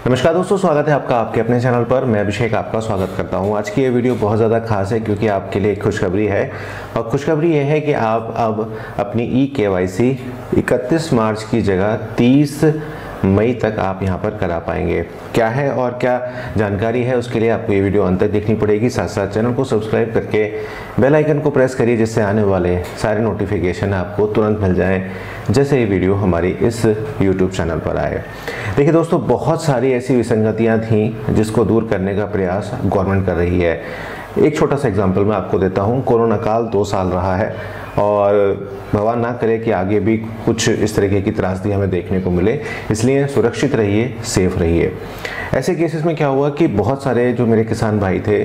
नमस्कार दोस्तों, स्वागत है आपका आपके अपने चैनल पर। मैं अभिषेक आपका स्वागत करता हूं। आज की ये वीडियो बहुत ज़्यादा खास है क्योंकि आपके लिए एक खुशखबरी है और खुशखबरी ये है कि आप अब अपनी KYC 31 मार्च की जगह 30 मई तक आप यहां पर करा पाएंगे। क्या है और क्या जानकारी है उसके लिए आपको ये वीडियो अंत तक देखनी पड़ेगी। साथ साथ चैनल को सब्सक्राइब करके बेल आइकन को प्रेस करिए जिससे आने वाले सारे नोटिफिकेशन आपको तुरंत मिल जाएं जैसे ये वीडियो हमारी इस YouTube चैनल पर आए। देखिए दोस्तों, बहुत सारी ऐसी विसंगतियां थी जिसको दूर करने का प्रयास गवर्नमेंट कर रही है। एक छोटा सा एग्जाम्पल मैं आपको देता हूं। कोरोना काल 2 साल रहा है और भगवान ना करे कि आगे भी कुछ इस तरीके की त्रासदी हमें देखने को मिले, इसलिए सुरक्षित रहिए, सेफ रहिए। ऐसे केसेस में क्या हुआ कि बहुत सारे जो मेरे किसान भाई थे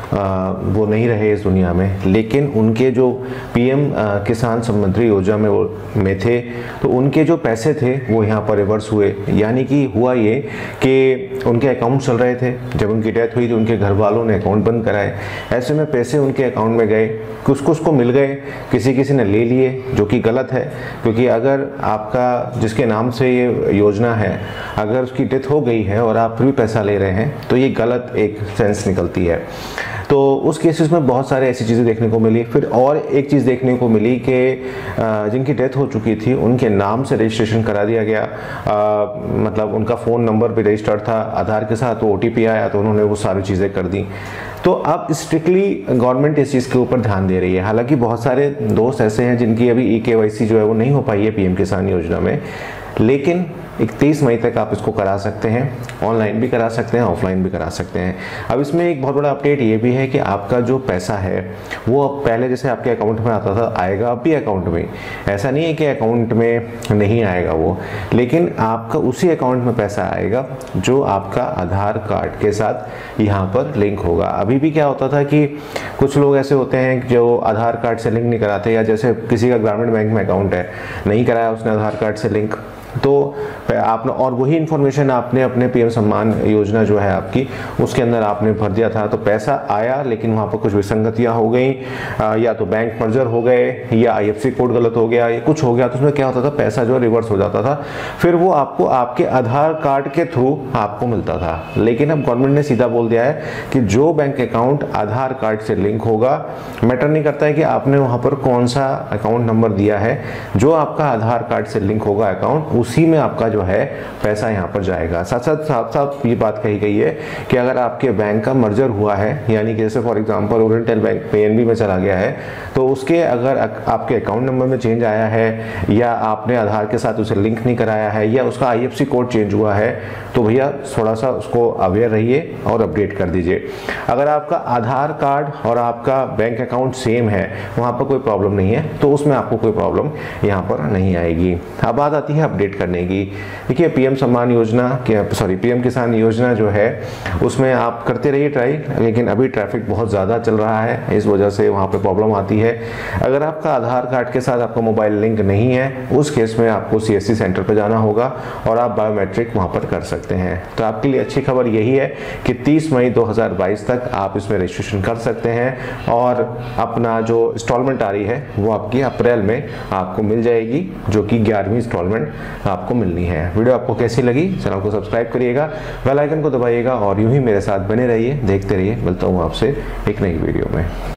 वो नहीं रहे इस दुनिया में, लेकिन उनके जो PM किसान सम्मान योजना में थे तो उनके जो पैसे थे वो यहाँ पर रिवर्स हुए। यानी कि हुआ ये कि उनके अकाउंट चल रहे थे, जब उनकी डेथ हुई तो उनके घर वालों ने अकाउंट बंद कराए। ऐसे में पैसे उनके अकाउंट में गए, कुछ कुछ को मिल गए, किसी ने ले लिए, जो कि गलत है। क्योंकि अगर आपका जिसके नाम से ये योजना है अगर उसकी डेथ हो गई है और आप फिर भी पैसा ले रहे हैं तो ये गलत एक सेंस निकलती है। तो उस केसेस में बहुत सारे ऐसी चीज़ें देखने को मिली। फिर और एक चीज़ देखने को मिली कि जिनकी डेथ हो चुकी थी उनके नाम से रजिस्ट्रेशन करा दिया गया। मतलब उनका फ़ोन नंबर भी रजिस्टर्ड था आधार के साथ, तो OTP आया तो उन्होंने वो सारी चीज़ें कर दी। तो अब स्ट्रिक्टली गवर्नमेंट इस चीज़ के ऊपर ध्यान दे रही है। हालांकि बहुत सारे दोस्त ऐसे हैं जिनकी अभी KYC जो है वो नहीं हो पाई है PM किसान योजना में, लेकिन 31 मई तक आप इसको करा सकते हैं। ऑनलाइन भी करा सकते हैं, ऑफलाइन भी करा सकते हैं। अब इसमें एक बहुत बड़ा अपडेट ये भी है कि आपका जो पैसा है वो अब पहले जैसे आपके अकाउंट में आता था आएगा अब भी अकाउंट में। ऐसा नहीं है कि अकाउंट में नहीं आएगा वो, लेकिन आपका उसी अकाउंट में पैसा आएगा जो आपका आधार कार्ड के साथ यहाँ पर लिंक होगा। अभी भी क्या होता था कि कुछ लोग ऐसे होते हैं जो आधार कार्ड से लिंक नहीं कराते, या जैसे किसी का ग्रामीण बैंक में अकाउंट है, नहीं कराया उसने आधार कार्ड से लिंक, तो आपने और वही इन्फॉर्मेशन आपने अपने PM सम्मान योजना जो है आपकी उसके अंदर आपने भर दिया था, तो पैसा आया लेकिन वहाँ पर कुछ विसंगतियाँ हो गई, या तो बैंक मर्जर हो गए या IFSC कोड गलत हो गया या कुछ हो गया, तो उसमें क्या होता था पैसा जो है रिवर्स हो जाता था। फिर वो आपको आपके आधार कार्ड के थ्रू आपको मिलता था। लेकिन अब गवर्नमेंट ने सीधा बोल दिया है कि जो बैंक अकाउंट आधार कार्ड से लिंक होगा, मैटर नहीं करता है कि आपने वहाँ पर कौन सा अकाउंट नंबर दिया है, जो आपका आधार कार्ड से लिंक होगा अकाउंट उसी में आपका जो है पैसा यहाँ पर जाएगा। साथ साथ ये बात कही गई है कि अगर आपके बैंक का मर्जर हुआ है, यानी कि जैसे for example oriental bank PNB में चला गया है, तो उसके अगर आपके अकाउंट नंबर में चेंज आया है या आपने आधार के साथ उसे लिंक नहीं कराया है या उसका IFSC कोड चेंज हुआ है, तो भैया थोड़ा सा उसको अवेयर रहिए और अपडेट कर दीजिए। अगर आपका आधार कार्ड और आपका बैंक अकाउंट सेम है, वहाँ पर कोई प्रॉब्लम नहीं है, तो उसमें आपको कोई प्रॉब्लम यहाँ पर नहीं आएगी। अब बात आती है अपडेट करने की। देखिए PM सम्मान योजना PM किसान योजना जो है उसमें आप करते रहिए ट्राई, लेकिन अभी ट्रैफिक बहुत ज़्यादा चल रहा है, इस वजह से वहाँ पे प्रॉब्लम आती है। अगर आपका आधार कार्ड के साथ आपका मोबाइल लिंक नहीं है, उस केस में आपको CSC सेंटर पर जाना होगा और आप बायोमेट्रिक वहाँ पर कर सकते हैं। तो आपके लिए अच्छी खबर यही है कि 30 मई 2022 तक आप इसमें रजिस्ट्रेशन कर सकते हैं और अपना जो इंस्टॉलमेंट आ रही है वो आपकी अप्रैल में आपको मिल जाएगी, जो कि 11वीं इंस्टॉलमेंट आपको मिलनी है। वीडियो आपको कैसी लगी, चैनल को सब्सक्राइब करिएगा, बेल आइकन को दबाइएगा और यूं ही मेरे साथ बने रहिए, देखते रहिए। मिलता हूं आपसे एक नई वीडियो में।